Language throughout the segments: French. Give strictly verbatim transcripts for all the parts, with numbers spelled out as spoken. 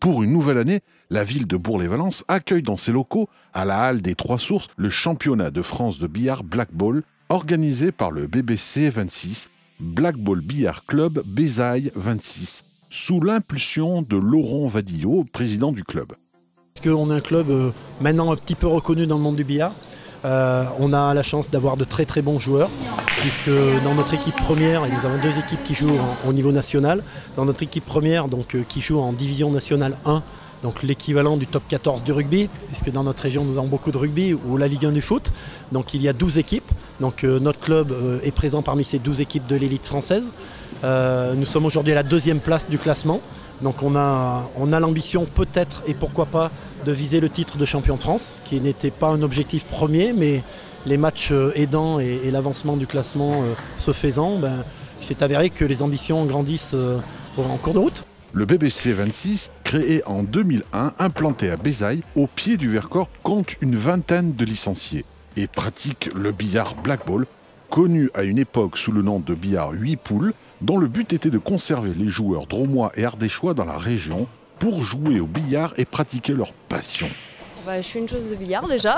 Pour une nouvelle année, la ville de Bourg-les-Valences accueille dans ses locaux, à la Halle des Trois Sources, le championnat de France de billard Black Ball, organisé par le B B C vingt-six, Black Ball Billard Club Bézaille vingt-six, sous l'impulsion de Laurent Vadillot, président du club. Parce qu'on est un club euh, maintenant un petit peu reconnu dans le monde du billard. Euh, on a la chance d'avoir de très très bons joueurs, puisque dans notre équipe première, et nous avons deux équipes qui jouent en, au niveau national, dans notre équipe première donc, euh, qui joue en division nationale un, donc l'équivalent du top quatorze du rugby, puisque dans notre région nous avons beaucoup de rugby, ou la Ligue un du foot, donc il y a douze équipes, donc euh, notre club euh, est présent parmi ces douze équipes de l'élite française. Euh, nous sommes aujourd'hui à la deuxième place du classement, donc on a, on a l'ambition peut-être et pourquoi pas de viser le titre de champion de France, qui n'était pas un objectif premier, mais les matchs aidants et, et l'avancement du classement euh, se faisant, ben, il s'est avéré que les ambitions grandissent euh, en cours de route. Le B B C vingt-six, créé en deux mille un, implanté à Bézaille, au pied du Vercors, compte une vingtaine de licenciés et pratique le billard Black Ball, connu à une époque sous le nom de billard huit poules, dont le but était de conserver les joueurs drômois et ardéchois dans la région pour jouer au billard et pratiquer leur passion. Bah, je suis une chose de billard déjà.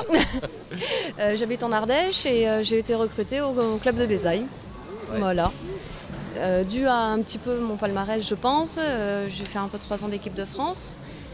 euh, J'habite en Ardèche et euh, j'ai été recrutée au, au club de Bézaille. Ouais. Voilà. Euh, dû à un petit peu mon palmarès, je pense. Euh, j'ai fait un peu trois ans d'équipe de France.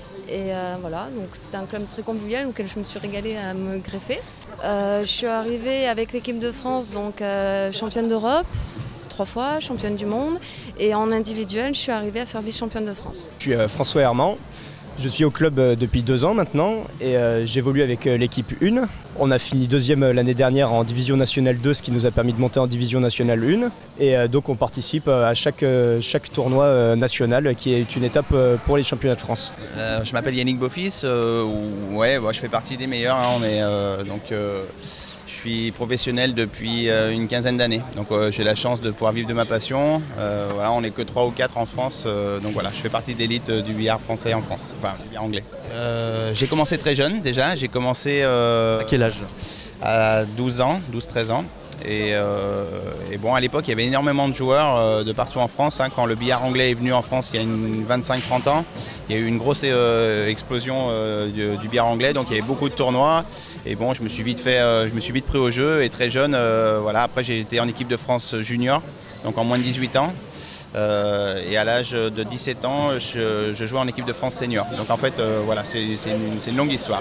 Et euh, voilà, donc c'était un club très convivial auquel je me suis régalée à me greffer. Euh, je suis arrivée avec l'équipe de France, donc euh, championne d'Europe, trois fois, championne du monde. Et en individuel, je suis arrivée à faire vice-championne de France. Je suis euh, François Herman. Je suis au club depuis deux ans maintenant et euh, j'évolue avec euh, l'équipe un. On a fini deuxième l'année dernière en division nationale deux, ce qui nous a permis de monter en division nationale un. Et euh, donc on participe à chaque, euh, chaque tournoi euh, national qui est une étape euh, pour les championnats de France. Euh, je m'appelle Yannick Beaufils, euh, ouais, ouais, je fais partie des meilleurs. Hein, on est, euh, donc, euh, je suis professionnel depuis euh, une quinzaine d'années. Donc euh, j'ai la chance de pouvoir vivre de ma passion. Euh, voilà, on n'est que trois ou quatre en France. Euh, donc voilà, je fais partie d'élite euh, du billard français en France, enfin du billard anglais. Euh, j'ai commencé très jeune déjà. J'ai commencé euh, à quel âge? À douze ans, douze treize ans. Et, euh, et bon, à l'époque, il y avait énormément de joueurs euh, de partout en France. Hein. Quand le billard anglais est venu en France il y a vingt-cinq trente ans, il y a eu une grosse euh, explosion euh, du, du billard anglais. Donc il y avait beaucoup de tournois. Et bon, je me suis vite, fait, euh, je me suis vite pris au jeu. Et très jeune, euh, voilà. Après, j'ai été en équipe de France junior, donc en moins de dix-huit ans. Euh, et à l'âge de dix-sept ans, je, je jouais en équipe de France senior. Donc en fait, euh, voilà, c'est une, une longue histoire.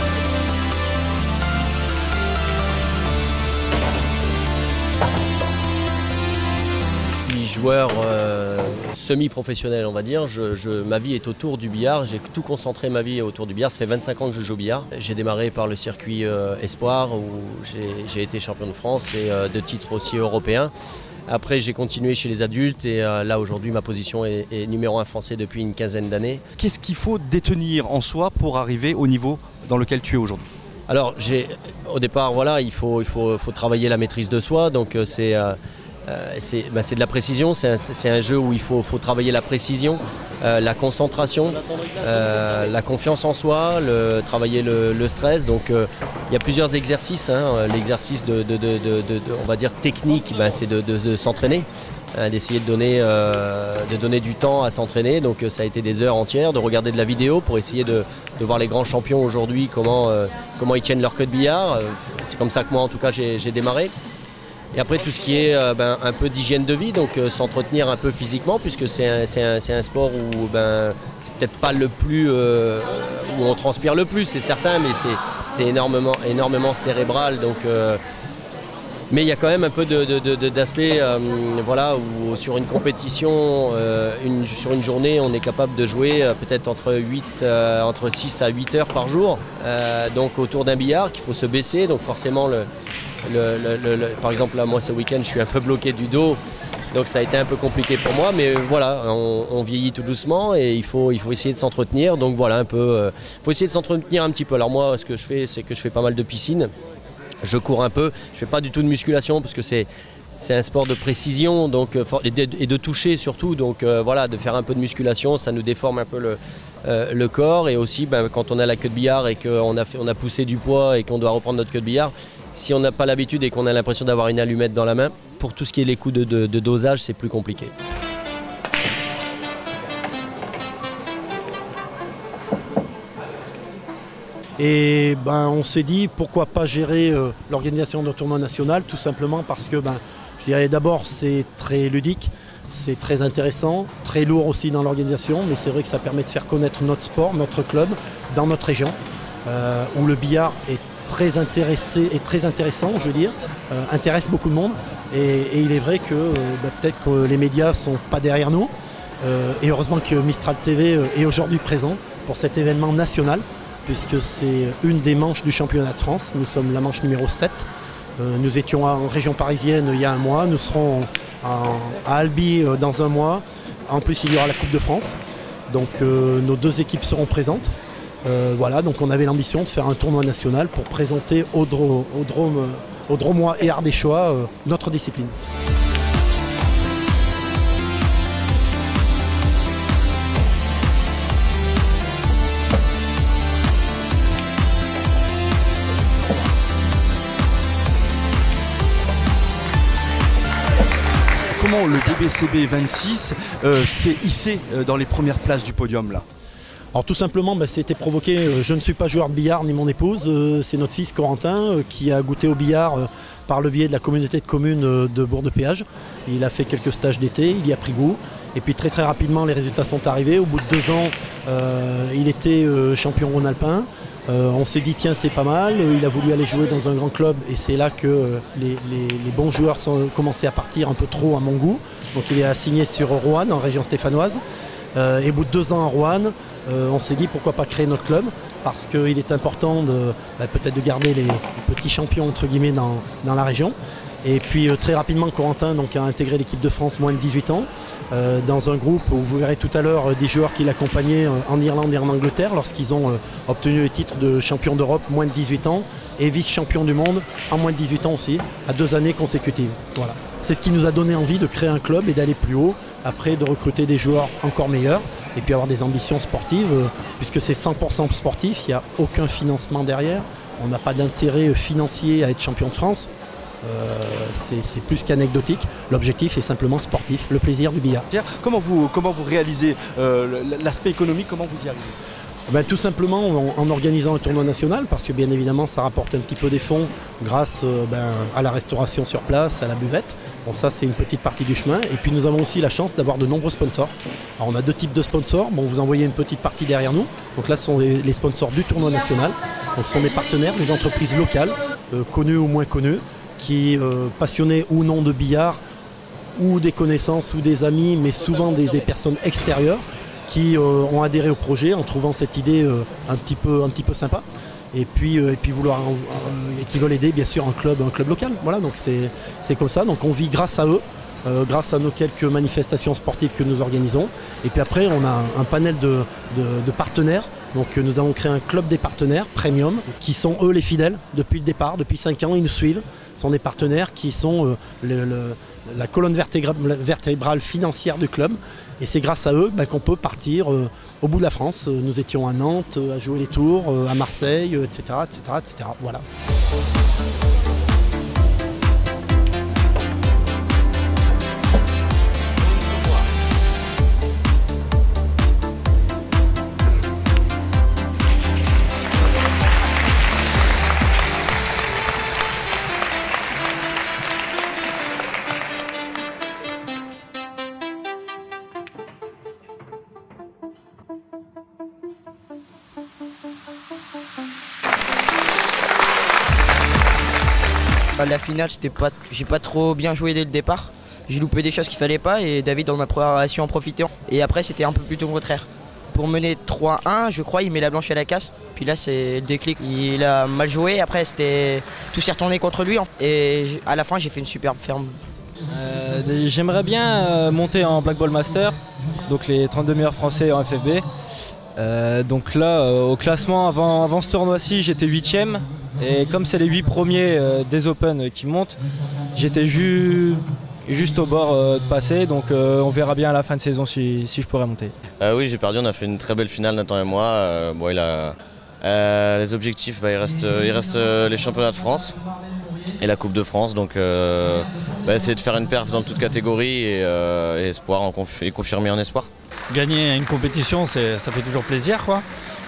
Joueur euh, semi-professionnel, on va dire. Je, je, ma vie est autour du billard. J'ai tout concentré ma vie autour du billard. Ça fait vingt-cinq ans que je joue au billard. J'ai démarré par le circuit euh, Espoir où j'ai été champion de France et euh, de titres aussi européens. Après, j'ai continué chez les adultes et euh, là aujourd'hui ma position est, est numéro un français depuis une quinzaine d'années. Qu'est-ce qu'il faut détenir en soi pour arriver au niveau dans lequel tu es aujourd'hui? Alors, au départ, voilà, il faut, il faut, faut travailler la maîtrise de soi. Donc euh, c'est euh, Euh, c'est bah, de la précision, c'est un, un jeu où il faut, faut travailler la précision, euh, la concentration, euh, la confiance en soi, le, travailler le, le stress. Donc euh, il y a plusieurs exercices. Hein. L'exercice de, de, de, de, de, on va dire technique, ben, c'est de, de, de s'entraîner, hein, d'essayer de donner, euh, de donner du temps à s'entraîner. Donc ça a été des heures entières, de regarder de la vidéo pour essayer de, de voir les grands champions aujourd'hui, comment, euh, comment ils tiennent leur queue de billard. C'est comme ça que moi en tout cas j'ai démarré. Et après tout ce qui est euh, ben, un peu d'hygiène de vie, donc euh, s'entretenir un peu physiquement, puisque c'est un, un, un sport où ben, c'est peut-être pas le plus, euh, où on transpire le plus, c'est certain, mais c'est énormément, énormément cérébral. Donc, euh, mais il y a quand même un peu d'aspect, euh, voilà, où sur une compétition, euh, une, sur une journée, on est capable de jouer euh, peut-être entre, euh, entre six à huit heures par jour, euh, donc autour d'un billard qu'il faut se baisser, donc forcément le... Le, le, le, le, par exemple là moi ce week-end je suis un peu bloqué du dos, donc ça a été un peu compliqué pour moi, mais voilà, on, on vieillit tout doucement et il faut, il faut essayer de s'entretenir, donc voilà un peu, euh, faut essayer de s'entretenir un petit peu. Alors moi ce que je fais c'est que je fais pas mal de piscine, je cours un peu, je fais pas du tout de musculation parce que c'est c'est un sport de précision donc, et, de, et de toucher surtout, donc euh, voilà, de faire un peu de musculation, ça nous déforme un peu le, euh, le corps, et aussi ben, quand on a la queue de billard et qu'on a, fait, on a poussé du poids et qu'on doit reprendre notre queue de billard, si on n'a pas l'habitude et qu'on a l'impression d'avoir une allumette dans la main, pour tout ce qui est les coups de, de, de dosage, c'est plus compliqué. Et ben, on s'est dit pourquoi pas gérer euh, l'organisation d'un tournoi national, tout simplement parce que ben, je dirais d'abord c'est très ludique, c'est très intéressant, très lourd aussi dans l'organisation, mais c'est vrai que ça permet de faire connaître notre sport, notre club, dans notre région, euh, où le billard est très intéressé et très intéressant, je veux dire, euh, intéresse beaucoup de monde. Et, et il est vrai que euh, ben, peut-être que les médias ne sont pas derrière nous. Euh, et heureusement que Mistral T V euh, est aujourd'hui présent pour cet événement national, puisque c'est une des manches du championnat de France. Nous sommes la manche numéro sept. Euh, nous étions en région parisienne il y a un mois. Nous serons en, à Albi euh, dans un mois. En plus, il y aura la Coupe de France. Donc euh, nos deux équipes seront présentes. Euh, voilà, donc on avait l'ambition de faire un tournoi national pour présenter au, dro au, drôme, au Dromois et Ardéchois euh, notre discipline. Comment le B B C B vingt-six euh, s'est hissé euh, dans les premières places du podium là? Alors tout simplement, bah, c'était provoqué, euh, je ne suis pas joueur de billard ni mon épouse, euh, c'est notre fils Corentin euh, qui a goûté au billard euh, par le biais de la communauté de communes euh, de Bourg-de-Péage. Il a fait quelques stages d'été, il y a pris goût. Et puis très très rapidement les résultats sont arrivés. Au bout de deux ans, euh, il était euh, champion rhône-alpin. Euh, on s'est dit tiens c'est pas mal, il a voulu aller jouer dans un grand club et c'est là que euh, les, les, les bons joueurs sont commencé à partir un peu trop à mon goût. Donc il est assigné sur Roanne en région stéphanoise. Euh, et au bout de deux ans à Roanne, euh, on s'est dit pourquoi pas créer notre club, parce qu'il est important de bah, peut-être de garder les, les petits champions entre guillemets dans, dans la région. Et puis euh, très rapidement Corentin donc, a intégré l'équipe de France moins de dix-huit ans, euh, dans un groupe où vous verrez tout à l'heure euh, des joueurs qui l'accompagnaient euh, en Irlande et en Angleterre lorsqu'ils ont euh, obtenu le titre de champion d'Europe moins de dix-huit ans et vice-champion du monde en moins de dix-huit ans aussi, à deux années consécutives. Voilà. C'est ce qui nous a donné envie de créer un club et d'aller plus haut, après de recruter des joueurs encore meilleurs et puis avoir des ambitions sportives, euh, puisque c'est cent pour cent sportif, il n'y a aucun financement derrière, on n'a pas d'intérêt financier à être champion de France. Euh, c'est plus qu'anecdotique. L'objectif est simplement sportif, le plaisir du billard. Comment vous, comment vous réalisez euh, l'aspect économique, comment vous y arrivez? Ben, tout simplement en, en organisant un tournoi national, parce que bien évidemment ça rapporte un petit peu des fonds grâce euh, ben, à la restauration sur place, à la buvette. Bon, ça c'est une petite partie du chemin. Et puis nous avons aussi la chance d'avoir de nombreux sponsors. Alors on a deux types de sponsors. Bon, vous en voyez une petite partie derrière nous. Donc là ce sont les, les sponsors du tournoi national. Donc ce sont des partenaires, des entreprises locales, euh, connues ou moins connues, qui, euh, passionnés ou non de billard, ou des connaissances ou des amis, mais souvent des, des personnes extérieures qui euh, ont adhéré au projet en trouvant cette idée euh, un, petit peu, un petit peu sympa. Et puis, euh, et puis vouloir, euh, et qui veulent aider bien sûr un club, un club local. Voilà, donc c'est comme ça. Donc on vit grâce à eux, euh, grâce à nos quelques manifestations sportives que nous organisons. Et puis après, on a un, un panel de, de, de partenaires. Donc nous avons créé un club des partenaires premium, qui sont eux les fidèles depuis le départ, depuis cinq ans, ils nous suivent. Ce sont des partenaires qui sont euh, le, le, la colonne vertébrale, vertébrale financière du club. Et c'est grâce à eux ben, qu'on peut partir euh, au bout de la France. Euh, nous étions à Nantes, euh, à jouer les tours, euh, à Marseille, euh, et cetera, et cetera, et cetera. Voilà. La finale, c'était pas, j'ai pas trop bien joué dès le départ. J'ai loupé des choses qu'il fallait pas et David en a su en profiter. Et après, c'était un peu plutôt le contraire. Pour mener trois un, je crois, il met la blanche à la casse. Puis là, c'est le déclic. Il a mal joué. Après, c'était tout s'est retourné contre lui. Et à la fin, j'ai fait une superbe ferme. Euh, J'aimerais bien euh, monter en Black Ball Master, donc les trente-deux meilleurs français en F F B. Euh, donc là, euh, au classement, avant, avant ce tournoi-ci, j'étais huitième. Et comme c'est les huit premiers euh, des Open qui montent, j'étais ju juste au bord euh, de passer. Donc euh, on verra bien à la fin de saison si, si je pourrais monter. Euh, oui, j'ai perdu. On a fait une très belle finale, Nathan et moi. Euh, bon, il a, euh, les objectifs, bah, il reste, il reste euh, les championnats de France et la Coupe de France. Donc euh, bah, essayer de faire une perf dans toute catégorie et, euh, et espoir en conf et confirmer en espoir. Gagner une compétition, ça fait toujours plaisir, quoi.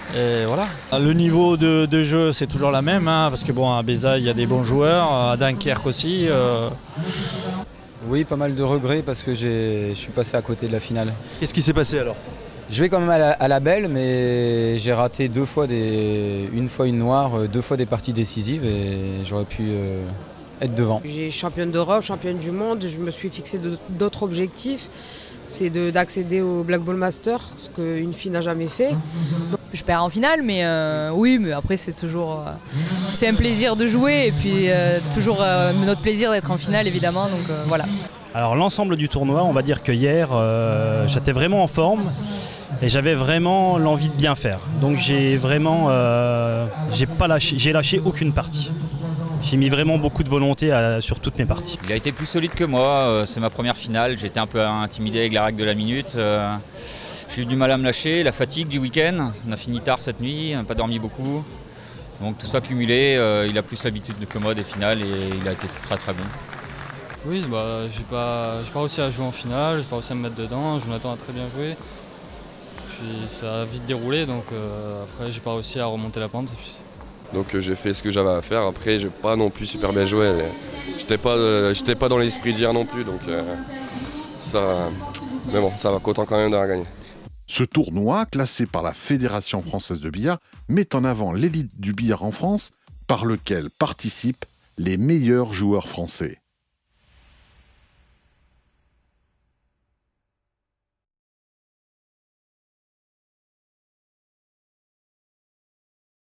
Et voilà. Le niveau de, de jeu, c'est toujours la même, hein, parce que bon, à Bézaille, il y a des bons joueurs, à Dunkerque aussi. Euh... Oui, pas mal de regrets parce que je suis passé à côté de la finale. Qu'est-ce qui s'est passé alors? Je vais quand même à la, à la belle, mais j'ai raté deux fois des, une fois une noire, deux fois des parties décisives et j'aurais pu euh, être devant. J'ai championne d'Europe, championne du monde, je me suis fixé d'autres objectifs. C'est d'accéder au Black Ball Master, ce qu'une fille n'a jamais fait. Donc, je perds en finale, mais euh, oui, mais après c'est toujours, euh, c'est un plaisir de jouer et puis euh, toujours euh, notre plaisir d'être en finale évidemment. Donc euh, voilà. Alors l'ensemble du tournoi, on va dire que hier, euh, j'étais vraiment en forme et j'avais vraiment l'envie de bien faire. Donc j'ai vraiment, euh, j'ai pas lâché, j'ai lâché aucune partie. J'ai mis vraiment beaucoup de volonté à, sur toutes mes parties. Il a été plus solide que moi, euh, c'est ma première finale, j'étais un peu intimidé avec la règle de la minute. Euh, j'ai eu du mal à me lâcher, la fatigue du week-end, on a fini tard cette nuit, on n'a pas dormi beaucoup. Donc tout ça cumulé, euh, il a plus l'habitude que moi des finales et il a été très très bon. Oui, bah, j'ai pas, j'ai pas réussi à jouer en finale, j'ai pas réussi à me mettre dedans, Jonathan a très bien joué. Puis ça a vite déroulé, donc euh, après j'ai pas réussi à remonter la pente. Donc euh, j'ai fait ce que j'avais à faire. Après, j'ai pas non plus super bien joué. J'étais pas, euh, j'étais pas dans l'esprit d'hier non plus, donc euh, ça. Mais bon, ça va content quand même d'avoir gagné. Ce tournoi, classé par la Fédération française de billard, met en avant l'élite du billard en France, par lequel participent les meilleurs joueurs français.